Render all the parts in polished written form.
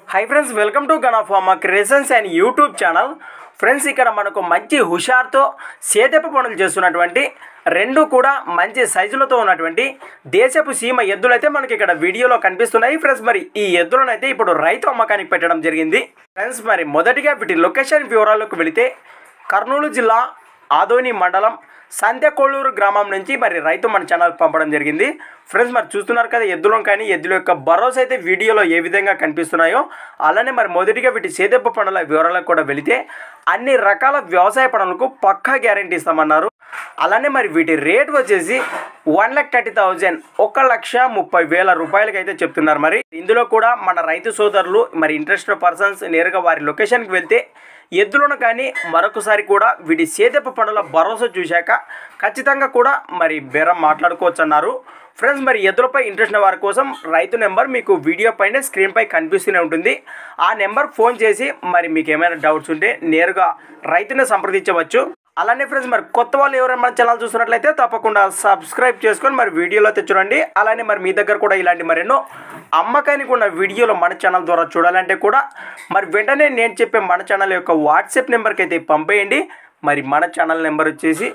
High friends, welcome to gun of pharma creations and YouTube channel. Friends, ఇక్కడ మనకు మంచి హుషార్తో సేదెపు పనులు చేస్తున్నటువంటి రెండు కూడా మంచి సైజులతో ఉన్నటువంటి దేశపు సీమ ఎద్దులు అయితే మనకి ఇక్కడ వీడియోలో కనిపిస్తున్నాయి. ఫ్రెండ్స్, మరి ఈ ఎద్దులను అయితే ఇప్పుడు రైతు అమ్మకానికి పెట్టడం జరిగింది. ఫ్రెండ్స్, మరి మొదటిగా వీటి లొకేషన్ వివరాలకు వెళితే కర్నూలు జిల్లా ఆదోని మండలం సంతెకొల్లూరు గ్రామం నుంచి మరి రైతు మన ఛానల్కి పంపడం జరిగింది. ఫ్రెండ్స్, మరి చూస్తున్నారు కదా ఎద్దులను, కానీ ఎద్దుల యొక్క భరోసా అయితే వీడియోలో ఏ విధంగా కనిపిస్తున్నాయో అలానే మరి మొదటిగా వీటి సేదెపు పనుల వివరాలకు కూడా వెళితే అన్ని రకాల వ్యవసాయ పనులకు పక్కా గ్యారెంటీ ఇస్తామన్నారు. అలానే మరి వీటి రేట్ వచ్చేసి 1,30,000 1,30,000 రూపాయలకి అయితే చెప్తున్నారు. మరి ఇందులో కూడా మన రైతు సోదరులు మరి ఇంట్రెస్టెడ్ పర్సన్స్ నేరుగా వారి లొకేషన్కి వెళ్తే ఎద్దులను కానీ మరొకసారి కూడా వీటి సేదెపు పనుల భరోసా చూశాక ఖచ్చితంగా కూడా మరి బేరం మాట్లాడుకోవచ్చు అన్నారు. ఫ్రెండ్స్, మరి ఎద్దులపై ఇంట్రెస్ట్ ఉన్న వారి కోసం రైతు నెంబర్ మీకు వీడియో పైన స్క్రీన్పై కనిపిస్తూనే ఉంటుంది. ఆ నెంబర్ ఫోన్ చేసి మరి మీకు ఏమైనా డౌట్స్ ఉంటే నేరుగా రైతుని సంప్రదించవచ్చు. అలానే ఫ్రెండ్స్, మరి కొత్త వాళ్ళు ఎవరైనా మన ఛానల్ చూస్తున్నట్లయితే తప్పకుండా సబ్స్క్రైబ్ చేసుకొని మరి వీడియోలో అయితే చూడండి. అలానే మరి మీ దగ్గర కూడా ఇలాంటి మరెన్నో అమ్మకానికి ఉన్న వీడియోలు మన ఛానల్ ద్వారా చూడాలంటే కూడా మరి వెంటనే నేను చెప్పే మన ఛానల్ యొక్క వాట్సాప్ నెంబర్కి అయితే పంపేయండి. మరి మన ఛానల్ నెంబర్ వచ్చేసి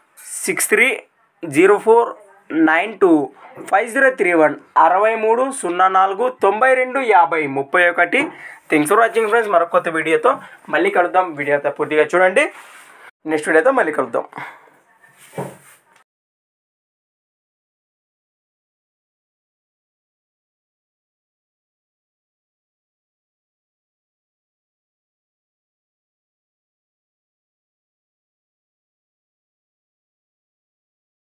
6304925031 6304925031. Thanks for watching friends. మరొక కొత్త వీడియోతో మళ్ళీ కలుద్దాం. వీడియో పూర్తిగా చూడండి. నెక్స్ట్ వీడియోతో మళ్ళీ కలుద్దాం.